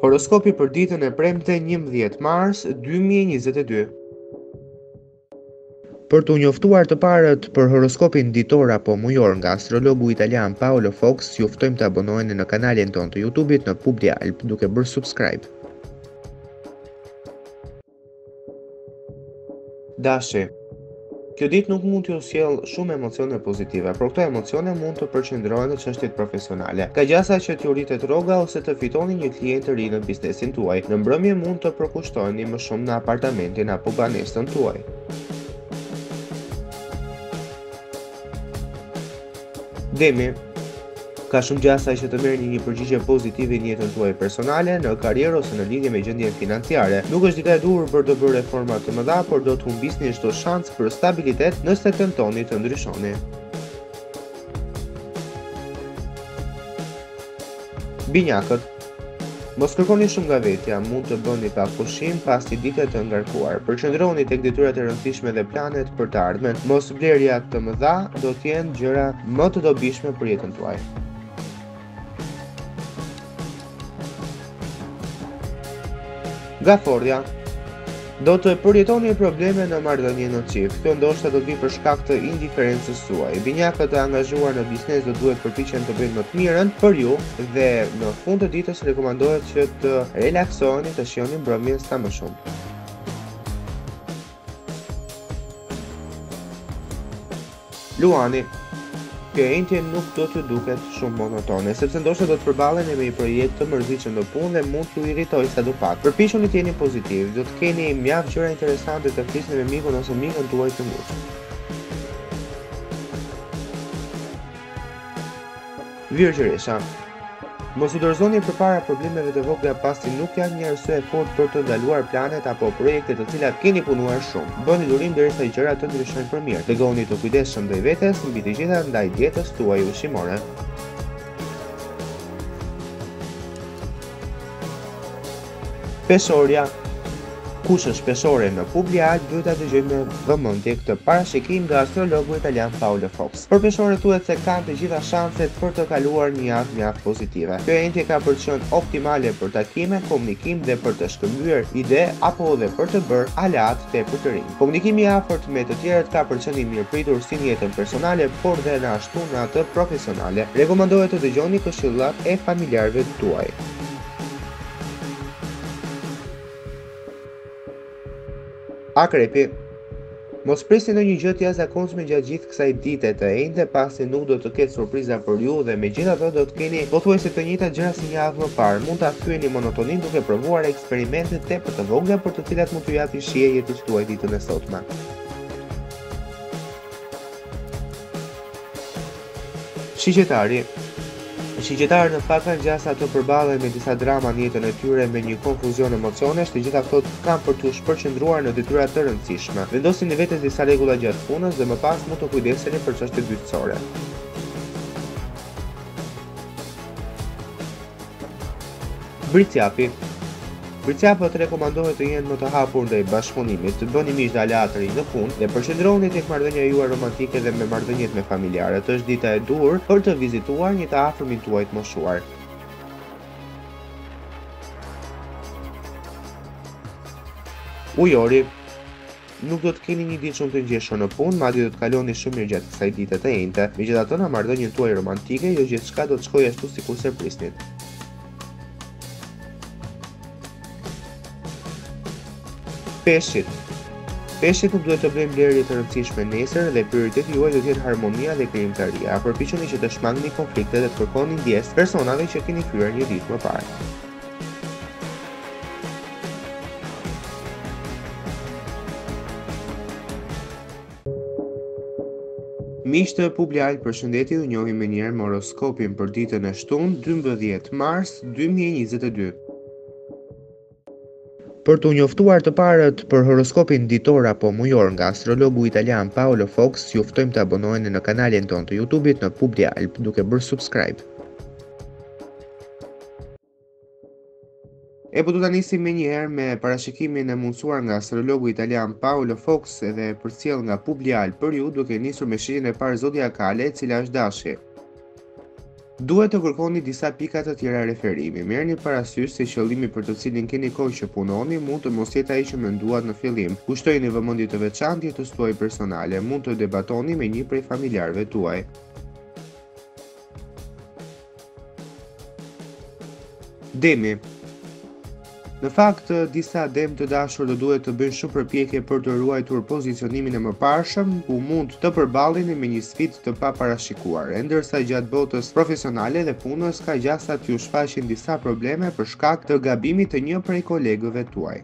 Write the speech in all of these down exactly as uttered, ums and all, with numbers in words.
Horoskopi për ditën e premte njëmbëdhjetë mars dy mijë e njëzet e dy. Për t'u njoftuar të parët për horoskopin ditor apo mujor nga astrologu italian Paolo Fox, ju ftojmë të abonoheni në kanalin ton të YouTube-it në Publi Alp duke bërë subscribe. Dashi. Kjo ditë nuk mund t'ju sjellë shumë emocione pozitive, por këto emocione mund të përqendrohen në çështjet profesionale. Ka gjasa që t'ju rritet rroga ose të fitoni një klient të ri në biznesin tuaj. Në mbrëmje mund të përkushtoheni më shumë në apartamentin apo banesën tuaj. Demi. Ka shumë gjasa që të merrni një përgjigje pozitive në jetën tuaj personale, në karrierë ose në lidhje me gjendjen financiare. Nuk është dita e duhur për të bërë reforma të mëdha, por do të humbisni çdo shans për stabilitet nëse tentoni të ndryshoni. Binjakët. Mos kërkoni shumë nga vetja, mund të bëni pa pushim pas një dite të ngarkuar. Përqendrohuni tek detyrat e rëndësishme dhe planet për të ardhmen. Mos blerja të mëdha do të jenë gjëra më të dobishme për jetën tuaj. Gafordhja. Do të përjetoni probleme në marrëdhënie në çift. Kjo ndoshta do të vi për shkak të indiferencës suaj. Binjakët e angazhuar në biznes do duhet përpiqen të bëjnë më të mirën për ju dhe në fund të ditës rekomandohet që të relaksoheni, të shihoni mbrëmjen sa më shumë. Luani. Kjo entje nuk do t'ju duket shumë monotone, sepse ndoshta do të përballeni me një projekt të mërzitshëm në punë dhe mund t'ju irritojë sadupat. Përpiquni të jeni pozitiv, do të keni mjaft gjëra interesante të flisni me mikun ose mikën tuaj të ngushtë. Virgjëresha. Mos u dorëzoni përpara problemeve të vogla pasi nuk janë një arsye e fortë për të ndaluar planet apo projekte të cilat keni punuar shumë. Bëni durim derisa gjërat të ndryshojnë për mirë. Tregoni të kujdesshëm ndaj vetes, mbi të gjitha ndaj dietës tuaj ushqimore. Peshorja. Kush është peshore në Publi Alp duhet ta dëgjojmë me vëmendje këtë parashikim nga astrologu italian Paolo Fox. Për peshore thuhet se kanë të gjitha shanset për të kaluar një javë mjaft pozitive. Kjo entje ka përqen optimale për takime, komunikim dhe për të shkëmbyer ide apo edhe për të bërë aleat tepër të rinj. Komunikimi i afërt me të tjerët ka përqen i mirëpritur si në jetën personale, por dhe në ashtu në atë profesionale. Rekomandohet të dëgjoni këshillat e familjarëve tuaj. Akrepi. Mos prisni ndonjë gjë të jashtëzakonshme gjatë gjithë kësaj dite të enjte, pasi nuk do të ketë surpriza për ju dhe megjithatë do të keni pothuajse të njëjtat gjëra si një javë më parë. Mund ta thyeni monotoninë duke provuar eksperimente tepër të vogla për të cilat mund t'ju japin shije jetës tuaj ditën e sotme. Shigjetari. Shigjetarët në fakt kanë gjasa të përballen me disa drama në jetën e tyre me një konfuzion emocionesh, të gjitha këto kanë për t'u shpërqendruar në detyra të rëndësishme. Vendosini vetes disa rregulla gjatë punës dhe më pas mund të kujdeseni për çështjet bytësore. Britsjapi. Britsjapët rekomandohet të jenë më të hapur ndaj bashkëpunimit, të bëni miq dhe aleat të rinj në punë dhe përqendrohuni tek marrëdhënia juaj romantike dhe me marrëdhëniet me familjarët. Është dita e duhur për të vizituar një të afërmin tuaj të moshuar. Ujori. Nuk do të keni një ditë shumë të ngjeshur në punë, madje do të kaloni shumë mirë gjatë kësaj dite të enjte. Megjithatë, në marrëdhënien tuaj romantike, jo gjithçka do të shkojë ashtu sikurse prisnit. Peshqit. Peshqit nuk duhet të bëjmë blerje të rëndësishme nesër dhe prioriteti juaj do të jetë harmonia dhe krijimtaria. Përpiquni që të shmangni konflikte dhe të kërkoni ndjesë personave që keni kryer një ditë më parë. Miq të Publi Alp, përshëndetje, ju njohim më njëherë me horoskopin për ditën e shtunë, dymbëdhjetë mars dy mijë e njëzet e dy. Për t'u njoftuar të parët për horoskopin ditor apo mujor nga astrologu italian Paolo Fox, ju ftojmë të abonoheni në kanalin ton të YouTube-it në Publi Alp duke bërë subscribe. E po du ta nisim me njëherë me parashikimin e mundësuar nga astrologu italian Paolo Fox dhe përcjell nga Publi Alp për ju, duke nisur me shijen e parë zodiakale, e cila është Dashi. Duhet të kërkoni disa pika të tjera referimi. Merrni parasysh se qëllimi për të cilin keni kohë që punoni mund të mos jetë ai që menduat në fillim. Kushtojini vëmendje të veçantë jetës tuaj personale. Mund të debatoni me një prej familjarëve tuaj. Demi. Në fakt, disa dem të dashur do duhet të bëjnë shumë përpjekje për të ruajtur pozicionimin e mëparshëm, ku mund të përballeni me një sfidë të paparashikuar, ndërsa gjatë botës profesionale dhe punës ka gjasat t'ju shfaqin disa probleme për shkak të gabimit të një prej kolegëve tuaj.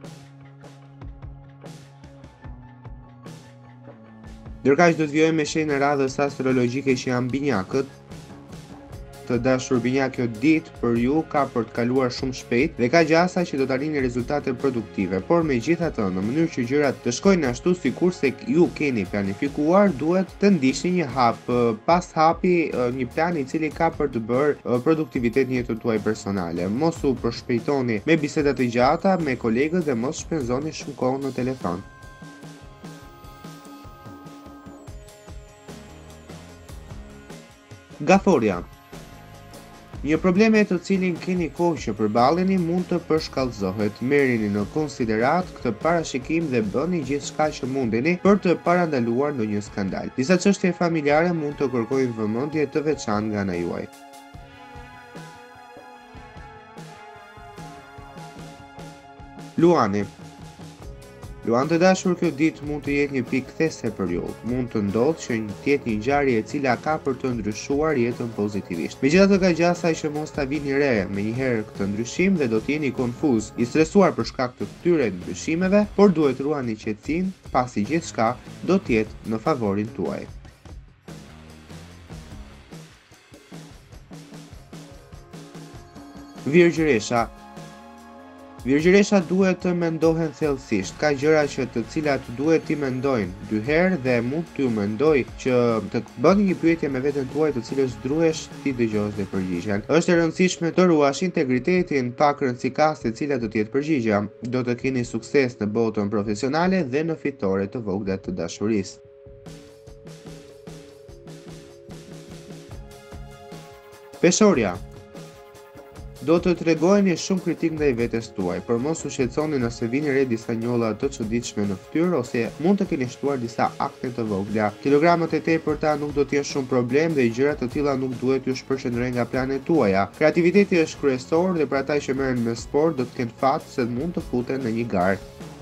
Ndërkaq do të vijojmë me shenjën e radhës astrologjike që janë binjakët. Të dashur binjak, kjo ditë për ju ka për të kaluar shumë shpejt dhe ka gjasa që do të arrini rezultate produktive, por megjithatë, në mënyrë që gjërat të shkojnë ashtu sikurse ju keni planifikuar, duhet të ndiqni një hap pas hapi, një plan i cili ka për të bërë produktivitet në jetën tuaj personale. Mos u përshpejtoni me biseda të gjata me kolegët dhe mos shpenzoni shumë kohë në telefon. Gaforia. Një probleme të cilin keni kohë që përballeni mund të përshkallëzohet. Merrni në konsiderat këtë parashikim dhe bëni gjithçka që mundeni për të parandaluar ndonjë skandal. Disa çështje familjare mund të kërkojnë vëmendje të veçantë nga ana juaj. Luani. Luan të dashur, kjo ditë mund të jetë një pikë kthese për ju. Mund të ndodhë që të jetë një ngjarje e cila ka për të ndryshuar jetën pozitivisht. Megjithatë, ka gjasa që mos ta vini re me njëherë këtë ndryshim dhe do të jeni konfuz, i stresuar për shkak të këtyre ndryshimeve, por duhet ruani qetësinë, pasi gjithçka do të jetë në favorin tuaj. Virgjëresha. Virgjëresha duhet të mendohen thellësisht. Ka gjëra që të cilat duhet t'i mendojnë dy herë dhe mund t'ju mendoj që të bëni një pyetje me veten tuaj të cilës druhesh ti dëgjosh dhe përgjigjen. Është e rëndësishme të ruash integritetin, pak rëndësikaste e cila do të jetë përgjigjja. Do të keni sukses në botën profesionale dhe në fitore të vogla të dashurisë. Peshoria. Do të tregojeni shumë kritik ndaj vetes tuaj, por mos u shqetësoni nëse vini re disa njolla të çuditshme në fytyrë ose mund të keni shtuar disa akne të vogla. Kilogramët e tepërta nuk do të jenë shumë problem dhe gjëra të tilla nuk duhet ju shpërqendrojnë nga planet tuaja. Kreativiteti është kryesor dhe për ata që merren me sport do të kenë fat se mund të futen në një garë.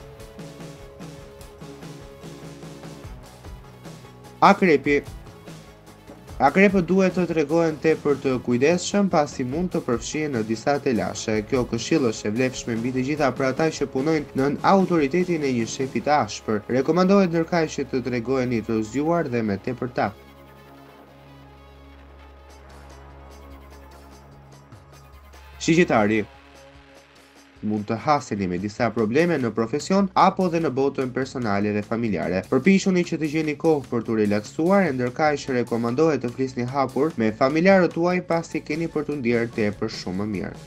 Akrepi. Akrepët duhet të tregohen tepër të kujdesshëm pasi mund të përfshihen në disa telashe. Kjo këshill është e vlefshme mbi të gjitha për ata që punojnë nën autoritetin e një shefi të ashpër. Rekomandohet ndërkaq që të tregoheni të zgjuar dhe me tepër takt. Shigjetari. Mund të haseni me disa probleme në profesion apo dhe në botën personale dhe familjare. Përpiquni që të gjeni kohë për të relaksuar, ndërkaq që rekomandohet të flisni hapur me familjarët tuaj pasi keni për të ndier tepër shumë më mirë.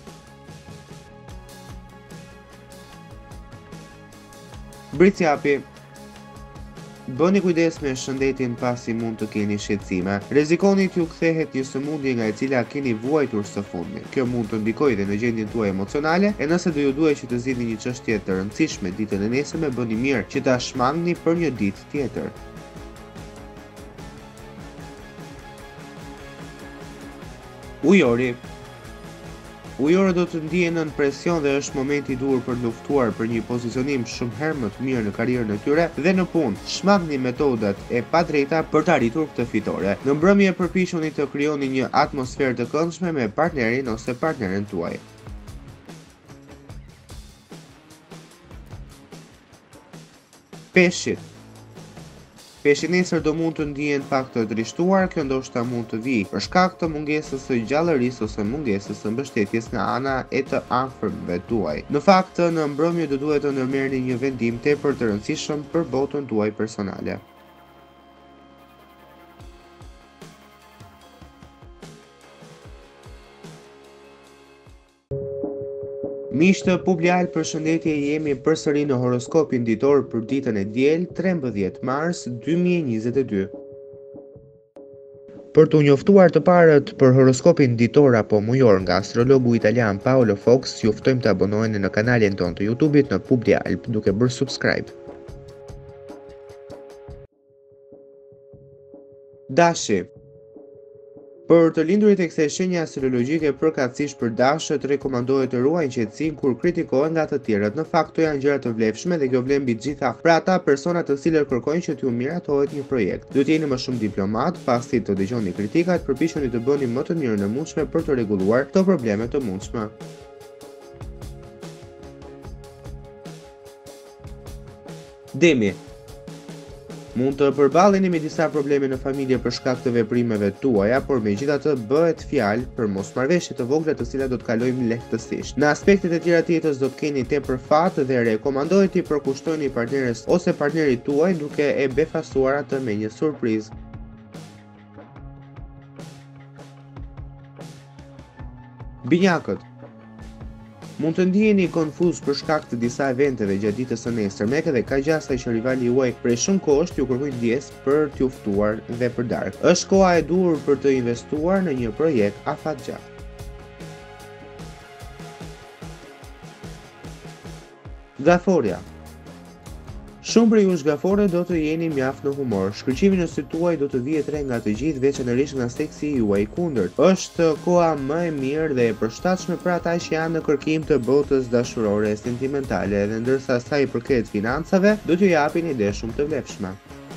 Britsjapi. Bëni kujdes me shëndetin pasi mund të keni shqetësime. Rrezikoni t'ju kthehet një sëmundje nga e cila keni vuajtur së fundmi. Kjo mund të ndikojë dhe në gjendjen tuaj emocionale, e nëse do ju duhet që të zgjidhni një çështje të rëndësishme ditën e nesërme, bëni mirë që ta shmangni për një ditë tjetër. Ujori. Ujorët do të ndihen nën presion dhe është momenti i duhur për të luftuar për një pozicionim shumë herë më të mirë në karrierën e tyre dhe në punë. Shmangni metodat e padrejta për të arritur këtë fitore. Në mbrëmje përpiquni të krijoni një atmosferë të këndshme me partnerin ose partneren tuaj. Peshqit. Peshqit nesër do mund të ndihen pak të trishtuar, kjo ndoshta mund të vijë për shkak të mungesës së gjallërisë ose mungesës së mbështetjes nga ana e të afërmëve tuaj. Në fakt, në mbrëmje do duhet të ndërmerrni një vendim tepër të rëndësishëm për botën tuaj personale. Miqtë Publial, përshëndetje, jemi përsëri në horoskopin ditor për ditën e diel, trembëdhjetë mars dy mijë e njëzet e dy. Për t'u njoftuar të parët për horoskopin ditor apo mujor nga astrologu italian Paolo Fox, ju ftojmë të abonoheni në kanalin ton të YouTube-it në Publi Alp duke bërë subscribe. Dashi. Për të lindurit e kësaj shenje astrologjike përkatësisht për dashët, rekomandohet të ruajnë qetësinë kur kritikohen nga të tjerët. Në fakt, këto janë gjëra të vlefshme dhe kjo vlen mbi të gjitha për ata persona të cilët kërkojnë që t'ju miratohet një projekt. Duhet jeni më shumë diplomat, pasi të dëgjoni kritikat, përpiqeni të bëni më të mirën e mundshme për të rregulluar këto probleme të mundshme. Demi. Mund të përballeni me disa probleme në familje për shkak të veprimeve tuaja, por megjithatë bëhet fjalë për mosmarrëveshje të vogla të cilat do të kalojmë lehtësisht. Në aspektet e tjera të jetës do të keni tepër fat dhe rekomandohet t'i përkushtojeni partneres ose partnerit tuaj duke e befasuar atë me një surprizë. Binjakët. Mund të ndiheni konfuz për shkak të disa eventeve gjatë ditës së nesërme dhe ka gjasa që rivali juaj prej shumë kohësh t'ju kërkojë ndjes për t'ju ftuar dhe për darkë. Është koha e duhur për të investuar në një projekt afatgjatë. Gaforia. Shumë prej jush gafore do të jeni mjaft në humor. Shkëlqimi në sy tuaj do të vihet re nga të gjithë, veçanërisht nga seksi juaj i kundërt. Është koha më e mirë dhe e përshtatshme për ata që janë në kërkim të botës dashurore e sentimentale, dhe ndërsa sa i përket financave, do t'ju japin ide shumë të vlefshme.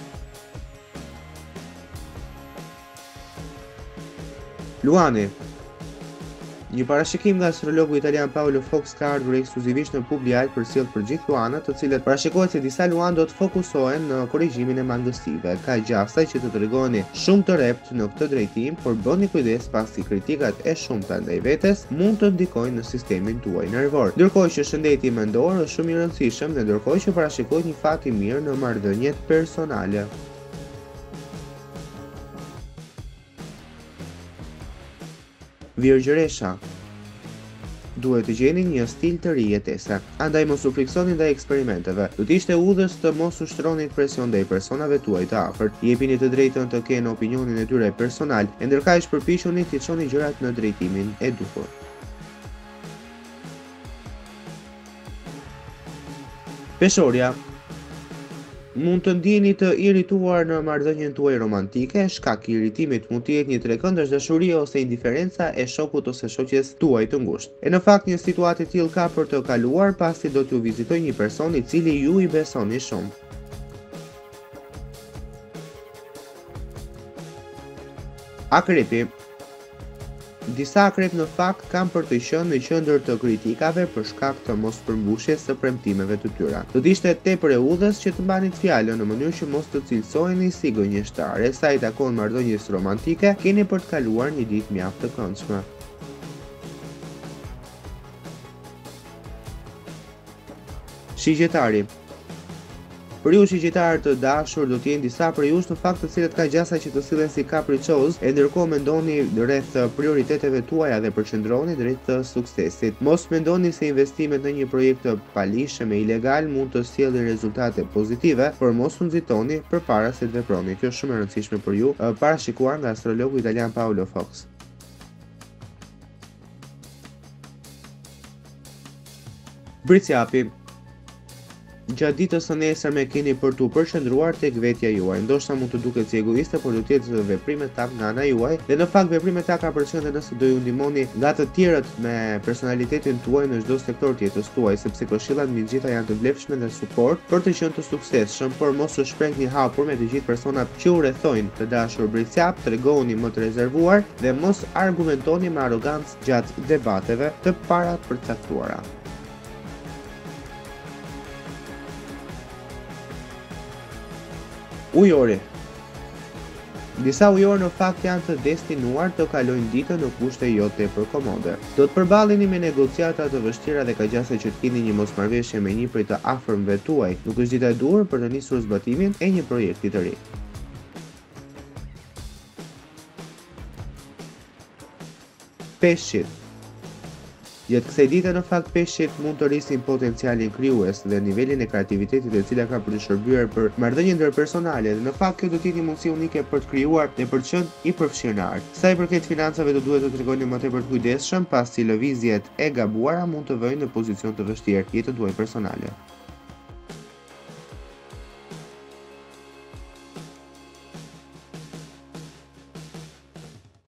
Luani. Një parashikim nga astrologu italian Paolo Fox ka ardhur ekskluzivisht në Publi Alp për sjellë për gjithë luanët, të cilët parashikohet se disa luan do të fokusohen në korrigjimin e mangësive. Ka gjasa që të tregoni shumë të rept në këtë drejtim, por bëni kujdes pasi kritikat e shumta ndaj vetes mund të ndikojnë në sistemin tuaj nervor. Ndërkohë që shëndeti mendor është shumë i rëndësishëm dhe ndërkohë që parashikohet një fat i mirë në marrëdhëniet personale. Virgjëresha. Duhet të gjeni një stil të ri jetese, andaj mos u friksoni ndaj eksperimenteve. Do të ishte udhës të mos ushtronit presion ndaj personave tuaj të afërt. Jepini të drejtën të kenë opinionin e tyre personal, e ndërkaq përpiquni t'i çoni gjërat në drejtimin e duhur. Peshorja. Mund të ndjeni të irrituar në marrëdhënien tuaj romantike, shkak i irritimit mund të jetë një trekëndësh dashurie ose indiferenca e shokut ose shoqes tuaj të ngushtë. E në fakt një situatë e tillë ka për të kaluar pasi do t'ju vizitojë një person i cili ju i besoni shumë. Akrepi. Disa akrep në fakt kanë për të qenë në qendër të kritikave për shkak të mospërmbushjes së premtimeve të tyre. Do të ishte tepër e udhës që të mbanit fjalën në mënyrë që mos të cilësoheni si gënjeshtare. Sa i takon marrëdhënies romantike, keni për të kaluar një ditë mjaft të këndshme. Shigjetari. Për ju shigjetarë të dashur do të jenë disa prej jush në fakt të cilët ka gjasa që të sillen si kapriçoz, e ndërkohë mendoni rreth prioriteteve tuaja dhe përqendroni drejt të suksesit. Mos mendoni se investimet në një projekt të palishëm e ilegal mund të sjellin rezultate pozitive, por mos u nxitoni përpara se të veproni. Kjo është shumë e rëndësishme për ju, parashikuar nga astrologu italian Paolo Fox. Briciapi. Gjatë ditës së nesërme keni për t'u përqendruar tek vetja juaj. Ndoshta mund të duket si egoiste, por do të jetë veprime tak nga ana juaj, dhe në fakt veprimet taka ka përqendër nëse do ju ndihmoni nga të tjerët me personalitetin tuaj në çdo sektor të jetës tuaj, sepse këshillat mbi gjitha janë të vlefshme dhe suport për të qenë të suksesshëm, por mos u shprehni hapur me të gjithë personat që u rrethojnë. Të dashur Briciap, tregoni më të rezervuar dhe mos argumentoni me arrogancë gjatë debateve të parapërcaktuara. Ujori. Disa ujor në fakt janë të destinuar të kalojnë ditën në kushte jo tepër komode. Do të përballeni me negociata të vështira dhe ka gjasa që të keni një mosmarrëveshje me një prej të afërmve tuaj. Nuk është dita e duhur për të nisur zbatimin e një projekti të ri. Peshqit. Gjatë kësaj dite në fakt peshqit mund të rrisin potencialin krijues dhe nivelin e kreativitetit e cila ka për të shërbyer për marrëdhënie ndërpersonale dhe në fakt kjo do të jetë një mundësi unike për të krijuar dhe për të qenë i përfshirë në art. Sa i përket financave do duhet të tregoni më tepër të kujdesshëm pasi lëvizjet e gabuara mund të vëjnë në pozicion të vështirë jetën tuaj personale.